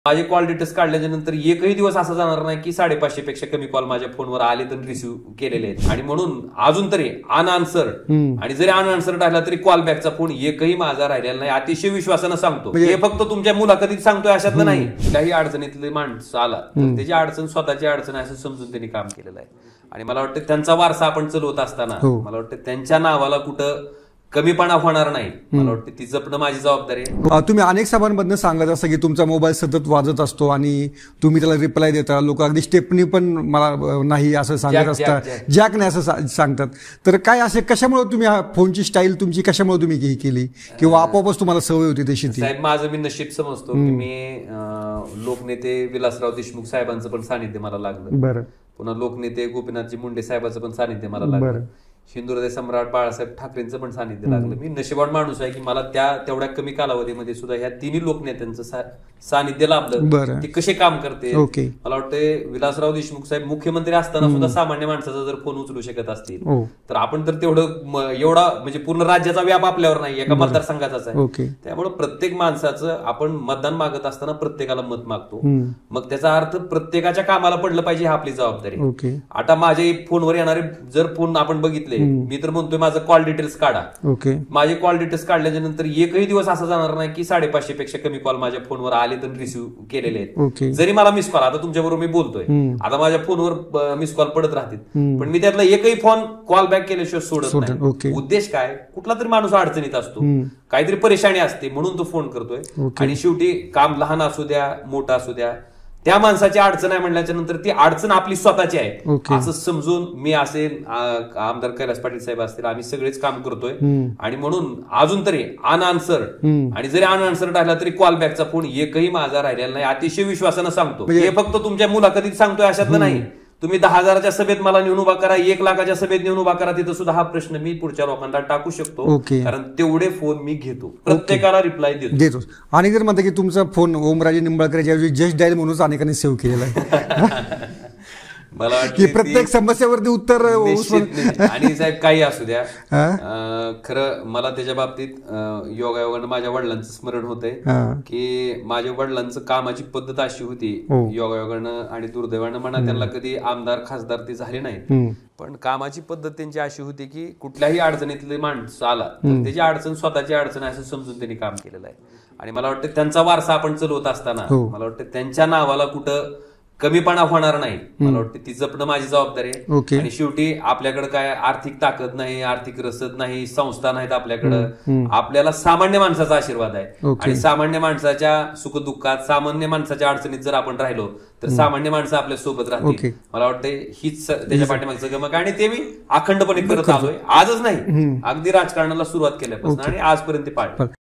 माझे call details काढल्याच्या नंतर एकही दिवस असा जाणार नाही की 550 पेक्षा कमी कॉल माझ्या फोनवर आले तर रिसिव्ह केलेले आहेत. आणि म्हणून अजून तरी अनआन्सर्ड आणि जरी अनआन्सर्ड राहिला तरी कॉल बॅकचा फोन एकही माझा राहिलेला नाही. अतिशय विश्वासानं सांगतो. हे फक्त तुमच्या मुलाखतीत सांगतोय अशातलं नाही. कुठल्याही अडचणीतले माणूस आला तर त्याची अडचण स्वतःची अडचण असं समजून त्यांनी काम केलेलं आहे. आणि मला वाटतं त्यांचा वारसा आपण चालवत असताना मला वाटतं त्यांच्या नावाला कुठं कमीपणा होणार नाही. मला वाटतं ती जपणं माझी जबाबदारी आहे. तुम्ही अनेक सभांमधनं सांगत असता की तुमचा मोबाईल सतत वाजत असतो आणि तुम्ही त्याला रिप्लाय देता. लोक अगदी स्टेपनी पण मला नाही असं सांगत असतात, जॅक नाही असं सांगतात. तर काय असे कशामुळे तुम्ही फोनची स्टाईल तुमची कशामुळे तुम्ही ही केली किंवा आपोआपच तुम्हाला सवय होती तशी? साहेब माझं मी नशीब समजतो की मी लोकनेते विलासराव देशमुख साहेबांचं पण सानिध्य मला लागलं. बरं. पुन्हा लोकनेते गोपीनाथजी मुंडे साहेबांचं पण सानिध्य मला लागलं. हिंदुहृदय सम्राट बाळासाहेब ठाकरेंचं पण सानिध्य लागलं. मी नशिबान माणूस आहे की मला तेवढ्या कमी कालावधीमध्ये सुद्धा ह्या तिन्ही लोकनेत्यांचं सानिध्य लाभलं. ते कसे काम करते मला वाटतं. विलासराव देशमुख साहेब मुख्यमंत्री असताना सुद्धा सामान्य माणसाचा जर फोन उचलू शकत असतील तर आपण तर तेवढं एवढा म्हणजे पूर्ण राज्याचा व्याप आपल्यावर नाही, एका मतदारसंघाचाच आहे. त्यामुळे प्रत्येक माणसाचं आपण मतदान मागत असताना प्रत्येकाला मत मागतो. मग त्याचा अर्थ प्रत्येकाच्या कामाला पडलं पाहिजे, हा आपली जबाबदारी. आता माझे फोनवर येणारे जर फोन आपण बघितले, मी तर म्हणतोय माझं कॉल डिटेल्स काढा. माझे कॉल डिटेल्स काढल्याच्या नंतर एकही दिवस असा जाणार नाही की 550 पेक्षा कमी कॉल माझ्या फोनवर आले तर रिसिव्ह केलेले आहेत. जरी मला मिस कॉल, आता तुमच्या बरोबर मी बोलतोय, आता माझ्या फोनवर मिस कॉल पडत राहतील, पण मी त्यातला एकही फोन कॉल बॅक केल्याशिवाय सोडत नाही. उद्देश काय, कुठला तरी माणूस अडचणीत असतो, काहीतरी परेशानी असते म्हणून तो फोन करतोय. आणि शेवटी काम लहान असू द्या मोठा असू द्या, त्या माणसाची अडचण आहे म्हणल्याच्या नंतर ती अडचण आपली स्वतःची आहे असं समजून मी असे आमदार कैलास पाटील साहेब असतील, आम्ही सगळेच काम करतोय. आणि म्हणून अजून तरी अनआन्सर्ड आणि जरी अनआन्सर्ड राहिला तरी कॉल बॅकचा फोन एकही माझा राहिलेला नाही. अतिशय विश्वासानं सांगतो. हे फक्त तुमच्या मुलाखतीत सांगतोय अशातलं नाही. तुम्ही 10,000च्या सभेत मला नेऊन उभा करा, 1,00,000च्या सभेत नेऊन उभा करा, तिथं सुद्धा हा प्रश्न मी पुढच्या लोकांना टाकू शकतो. कारण तेवढे फोन मी घेतो, प्रत्येकाला रिप्लाय देतो. आणि जर म्हणते की तुमचा फोन ओमराजे निंबाळकर ज्यावेळी जस्ट डायल म्हणून अनेकांनी सेव्ह केलेला आहे. मला की प्रत्येक समस्येवरती उत्तर. आणि साहेब काही असू द्या, खरं मला त्याच्या बाबतीत योगायोगानं माझ्या वडिलांचं स्मरण होतंय की माझ्या वडिलांचं कामाची पद्धत अशी होती, योगायोगानं आणि दुर्दैवानं म्हणा, त्यांना कधी आमदार खासदार ते झाले नाहीत, पण कामाची पद्धत त्यांची अशी होती की कुठल्याही अडचणीतले माणूस आला तर त्याची अडचण स्वतःची अडचण असं समजून त्यांनी काम केलेलं आहे. आणि मला वाटतं त्यांचा वारसा आपण चालवत असताना मला वाटतं त्यांच्या नावाला कुठं कमीपणा होणार नाही. मला वाटतं ती जपणं माझी जबाबदारी आहे. आणि शेवटी आपल्याकडे काय आर्थिक ताकद नाही, आर्थिक रसद नाही, संस्था नाहीत आपल्याकडं. आपल्याला सामान्य माणसाचा आशीर्वाद आहे. आणि सामान्य माणसाच्या सुखदुःखात, सामान्य माणसाच्या अडचणीत जर आपण राहिलो तर सामान्य माणसं आपल्या सोबत राहतील. मला वाटतं हीच त्याच्या पाठीमागचं गमक. आणि ते मी अखंडपणे करत आलोय, आजच नाही, अगदी राजकारणाला सुरुवात केल्यापासून आणि आजपर्यंत पाळलं.